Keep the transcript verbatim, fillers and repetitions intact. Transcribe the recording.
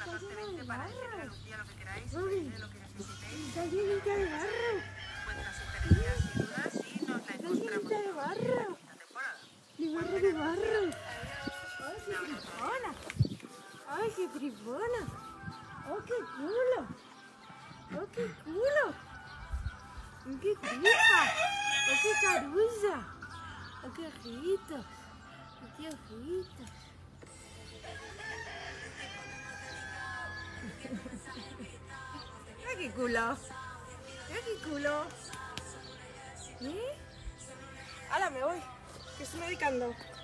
llena de barro. Uy, está llenita de barro. Está llenita de barro. De barro, de barro. ¡Ay, qué tripona! ¡Ay, qué tripona! ¡Oh, qué culo! ¡Oh, qué culo! ¡Oh, qué tripa! ¡Oh, qué carulla! ¡Oh, qué ojitos! ¡Oh, qué ojitos! ¡Ay, qué culo! ¡Ay, qué culo! ¿Eh? ¡Hala, me voy! Que estoy medicando.